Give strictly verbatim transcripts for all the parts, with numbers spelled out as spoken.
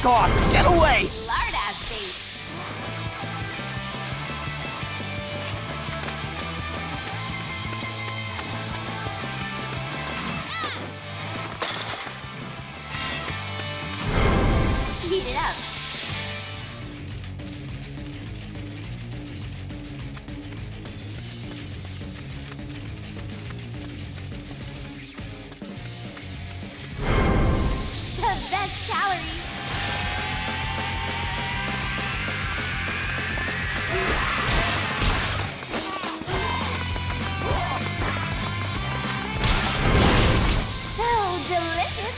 off! Get away! Lardass base. Heat it up. The best calories. So delicious.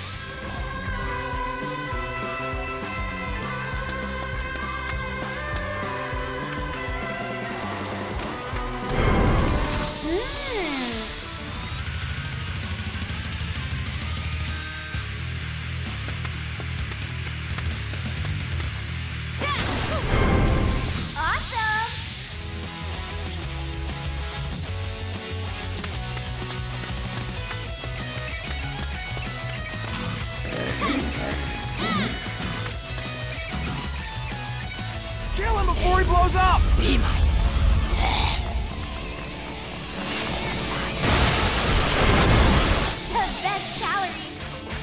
Mmm. Awesome. Kill him before he blows up! Be minus. The best calories.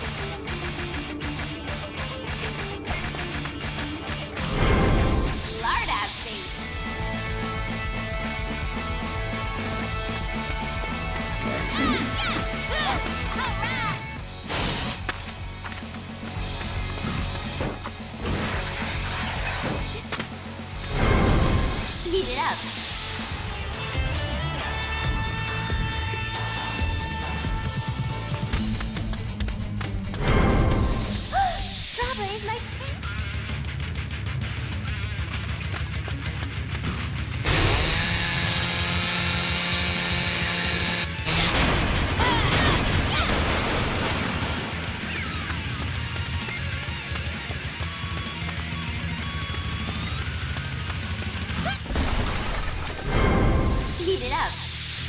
Lardass base. Alright. Heat it up. Strawberries, my favorite. Heat it up.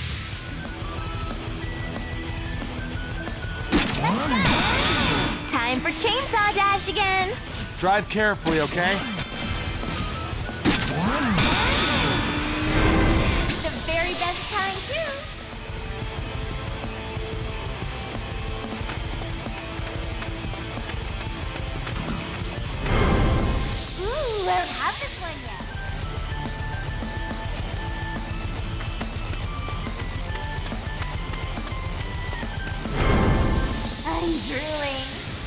Time for Chainsaw Dash again. Drive carefully, okay? The very best time, too. Ooh, I don't have this one yet. I'm drooling.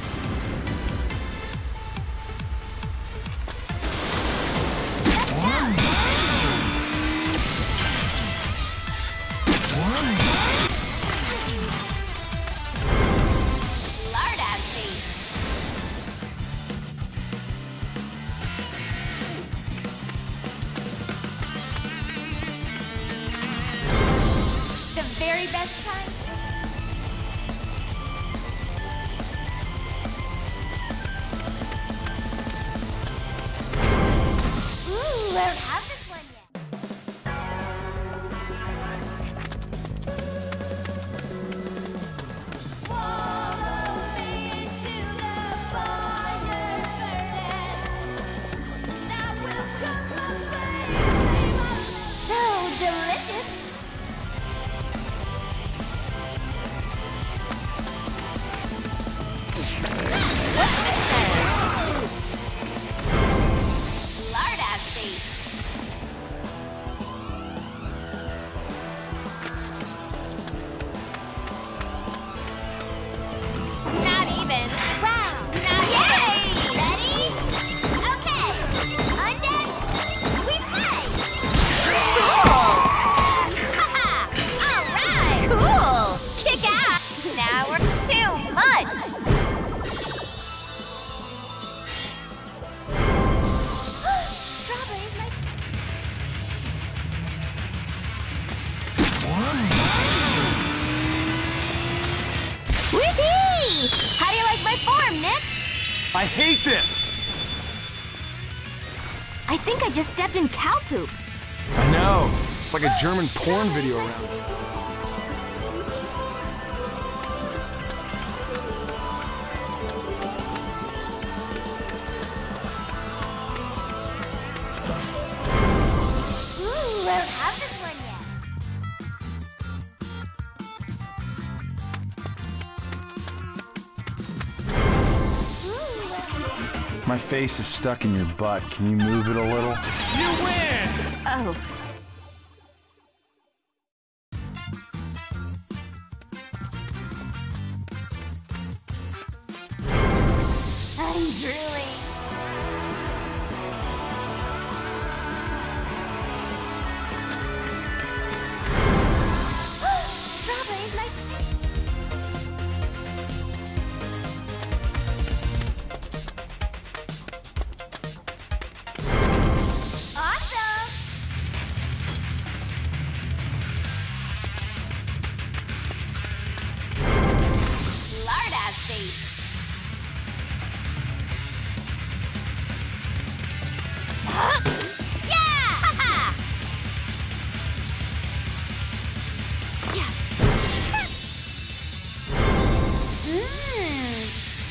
Lardass base. The very best time. Ooh, I don't have this one yet. So delicious. What's this then? Lardass base. Not even. Wow. Not Yay! Even. Ready? Okay. Undead. We slay. Cool. Haha. All right. Cool. Kick ass. Now we're too much. Strawberries, my Whee! How do you like my form, Nick? I hate this! I think I just stepped in cow poop. I know. It's like a German porn video around it. My face is stuck in your butt. Can you move it a little? You win! Oh. I'm drooling. Strawberries, my awesome. Lard-ass face. Yeah! Mmm.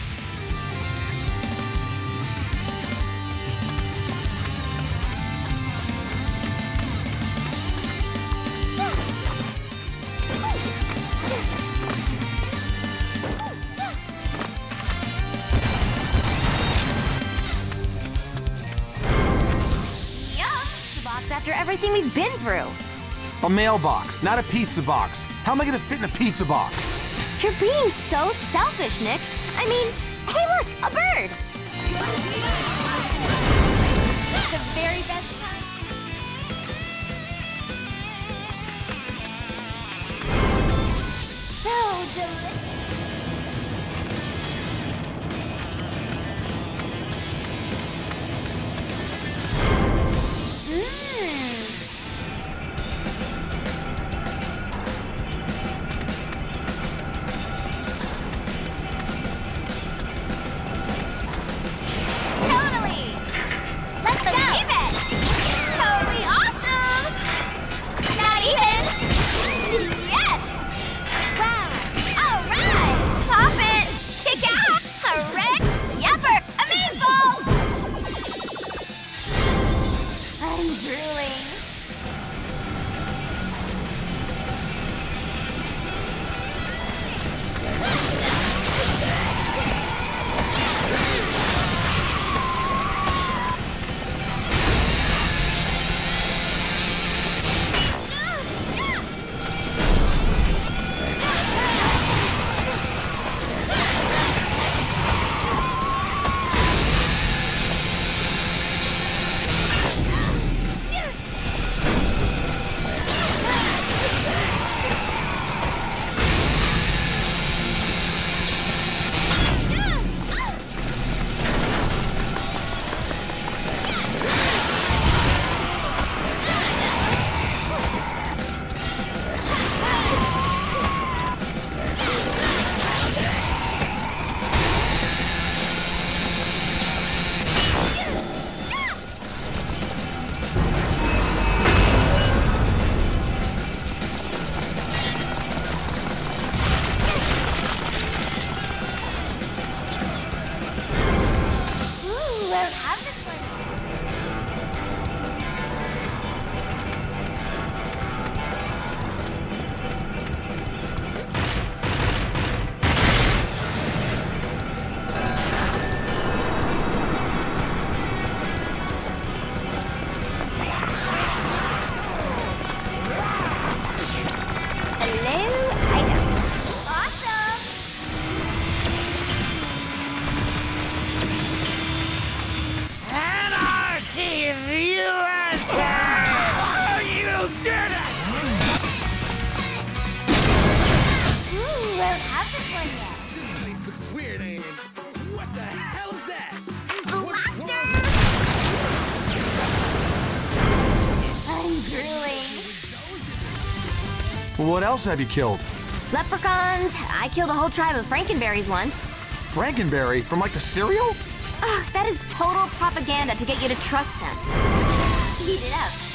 After everything we've been through. A mailbox, not a pizza box. How am I gonna fit in a pizza box? You're being so selfish, Nick. I mean, hey look, a bird! The very best time. So delicious. What else have you killed? Leprechauns. I killed a whole tribe of Frankenberries once. Frankenberry? From like the cereal? Ugh, that is total propaganda to get you to trust them. Eat it up.